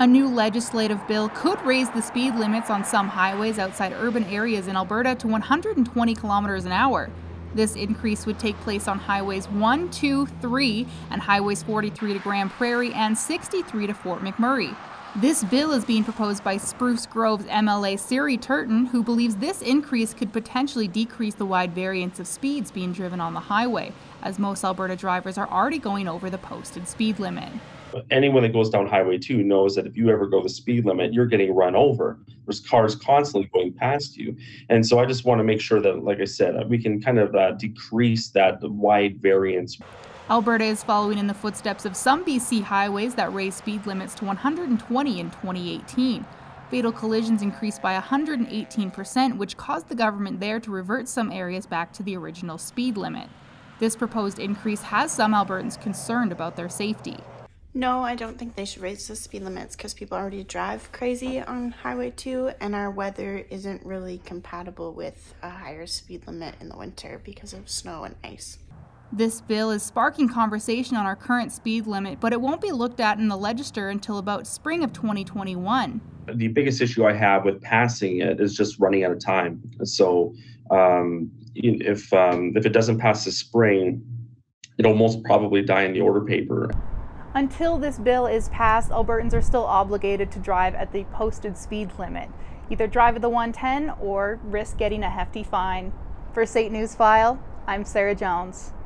A new legislative bill could raise the speed limits on some highways outside urban areas in Alberta to 120 kilometers an hour. This increase would take place on highways 1, 2, 3, and highways 43 to Grand Prairie and 63 to Fort McMurray. This bill is being proposed by Spruce Grove's MLA Siri Turton, who believes this increase could potentially decrease the wide variance of speeds being driven on the highway, as most Alberta drivers are already going over the posted speed limit. Anyone that goes down Highway 2 knows that if you ever go the speed limit, you're getting run over. There's cars constantly going past you. And so I just want to make sure that, like I said, we can kind of decrease that wide variance. Alberta is following in the footsteps of some BC highways that raised speed limits to 120 in 2018. Fatal collisions increased by 118%, which caused the government there to revert some areas back to the original speed limit. This proposed increase has some Albertans concerned about their safety. No, I don't think they should raise the speed limits because people already drive crazy on Highway 2, and our weather isn't really compatible with a higher speed limit in the winter because of snow and ice. This bill is sparking conversation on our current speed limit, but it won't be looked at in the Legislature until about spring of 2021. The biggest issue I have with passing it is just running out of time. So if it doesn't pass this spring, it'll most probably die in the order paper. Until this bill is passed, Albertans are still obligated to drive at the posted speed limit. Either drive at the 110 or risk getting a hefty fine. For State News File, I'm Sarah Jones.